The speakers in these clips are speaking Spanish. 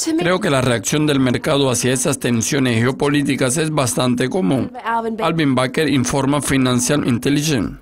Creo que la reacción del mercado hacia esas tensiones geopolíticas es bastante común. Alvin Baker informa Financial Intelligence.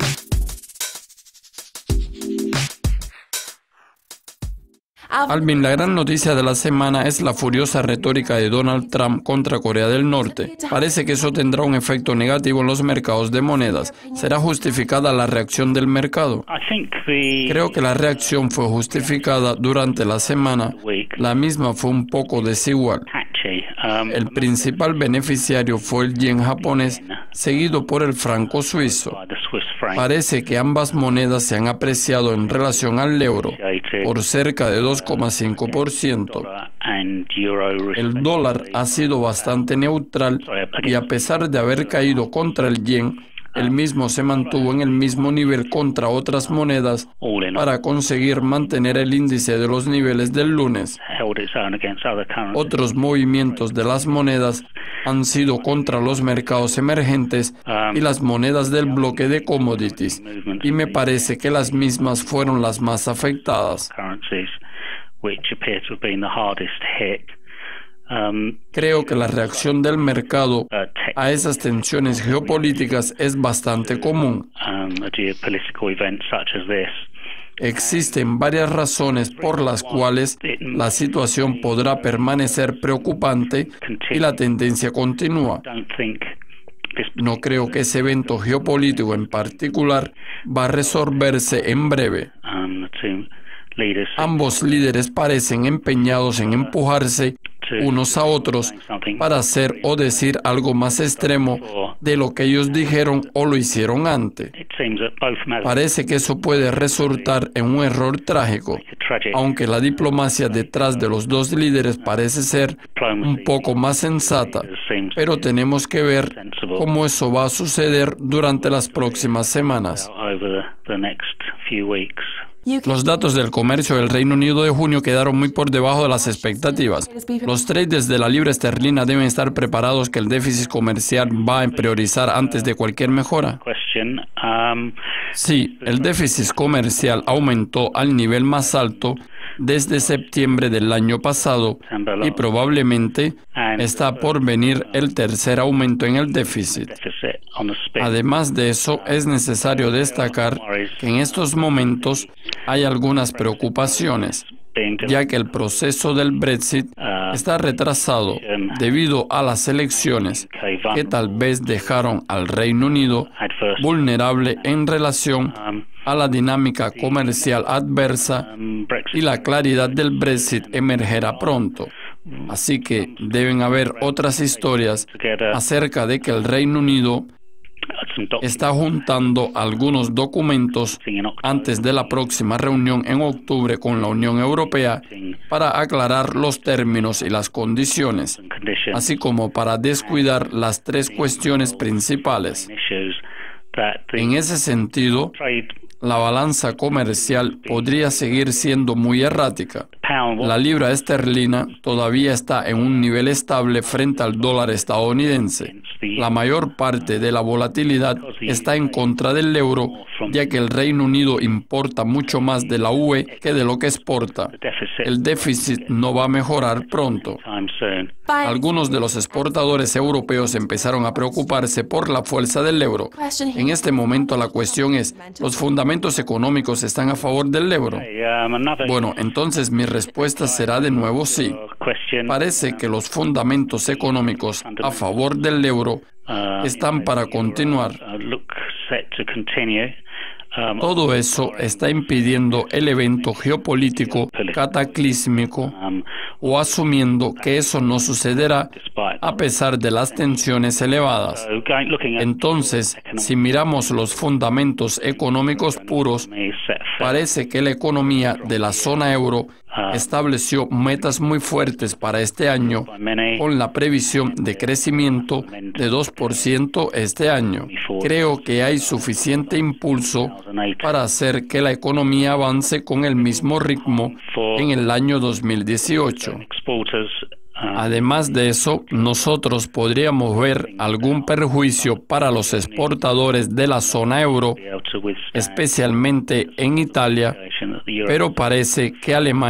Alvin, la gran noticia de la semana es la furiosa retórica de Donald Trump contra Corea del Norte. Parece que eso tendrá un efecto negativo en los mercados de monedas. ¿Será justificada la reacción del mercado? Creo que la reacción fue justificada durante la semana. La misma fue un poco desigual. El principal beneficiario fue el yen japonés, seguido por el franco suizo. Parece que ambas monedas se han apreciado en relación al euro por cerca de 2,5%. El dólar ha sido bastante neutral y a pesar de haber caído contra el yen, el mismo se mantuvo en el mismo nivel contra otras monedas para conseguir mantener el índice de los niveles del lunes. Otros movimientos de las monedas han sido contra los mercados emergentes y las monedas del bloque de commodities, y me parece que las mismas fueron las más afectadas. Creo que la reacción del mercado a esas tensiones geopolíticas es bastante común. Existen varias razones por las cuales la situación podrá permanecer preocupante y la tendencia continúa. No creo que ese evento geopolítico en particular va a resolverse en breve. Ambos líderes parecen empeñados en empujarse unos a otros para hacer o decir algo más extremo de lo que ellos dijeron o lo hicieron antes. Parece que eso puede resultar en un error trágico, aunque la diplomacia detrás de los dos líderes parece ser un poco más sensata, pero tenemos que ver cómo eso va a suceder durante las próximas semanas. Los datos del comercio del Reino Unido de junio quedaron muy por debajo de las expectativas. Los traders de la libra esterlina deben estar preparados que el déficit comercial va a priorizar antes de cualquier mejora. Sí, el déficit comercial aumentó al nivel más alto desde septiembre del año pasado y probablemente está por venir el tercer aumento en el déficit. Además de eso, es necesario destacar que en estos momentos hay algunas preocupaciones, ya que el proceso del Brexit está retrasado debido a las elecciones que tal vez dejaron al Reino Unido vulnerable en relación a la dinámica comercial adversa y la claridad del Brexit emergerá pronto. Así que deben haber otras historias acerca de que el Reino Unido está juntando algunos documentos antes de la próxima reunión en octubre con la Unión Europea para aclarar los términos y las condiciones, así como para descuidar las tres cuestiones principales. En ese sentido, la balanza comercial podría seguir siendo muy errática. La libra esterlina todavía está en un nivel estable frente al dólar estadounidense. La mayor parte de la volatilidad está en contra del euro, ya que el Reino Unido importa mucho más de la UE que de lo que exporta. El déficit no va a mejorar pronto. Algunos de los exportadores europeos empezaron a preocuparse por la fuerza del euro. En este momento la cuestión es, ¿los fundamentos económicos están a favor del euro? Bueno, entonces mi respuesta será de nuevo sí. Parece que los fundamentos económicos a favor del euro están para continuar. Todo eso está impidiendo el evento geopolítico cataclísmico o asumiendo que eso no sucederá a pesar de las tensiones elevadas. Entonces, si miramos los fundamentos económicos puros, parece que la economía de la zona euro estableció metas muy fuertes para este año, con la previsión de crecimiento de 2% este año. Creo que hay suficiente impulso para hacer que la economía avance con el mismo ritmo en el año 2018. Además de eso, nosotros podríamos ver algún perjuicio para los exportadores de la zona euro, especialmente en Italia, pero parece que Alemania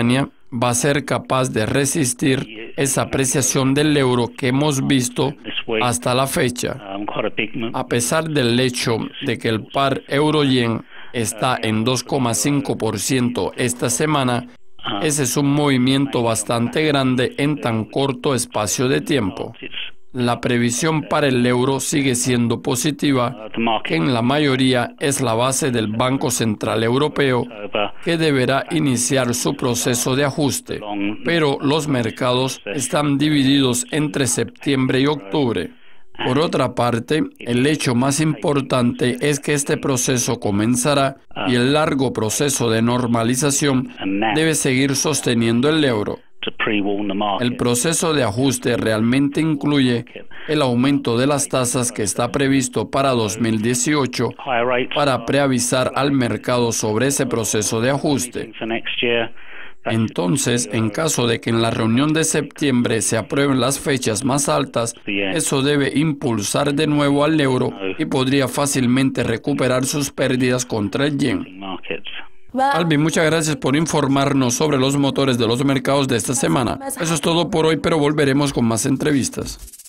va a ser capaz de resistir esa apreciación del euro que hemos visto hasta la fecha. A pesar del hecho de que el par euro-yen está en 2,5% esta semana, ese es un movimiento bastante grande en tan corto espacio de tiempo. La previsión para el euro sigue siendo positiva, que en la mayoría es la base del Banco Central Europeo, que deberá iniciar su proceso de ajuste, pero los mercados están divididos entre septiembre y octubre. Por otra parte, el hecho más importante es que este proceso comenzará y el largo proceso de normalización debe seguir sosteniendo el euro. El proceso de ajuste realmente incluye el aumento de las tasas que está previsto para 2018 para preavisar al mercado sobre ese proceso de ajuste. Entonces, en caso de que en la reunión de septiembre se aprueben las fechas más altas, eso debe impulsar de nuevo al euro y podría fácilmente recuperar sus pérdidas contra el yen. Alvin, muchas gracias por informarnos sobre los motores de los mercados de esta semana. Eso es todo por hoy, pero volveremos con más entrevistas.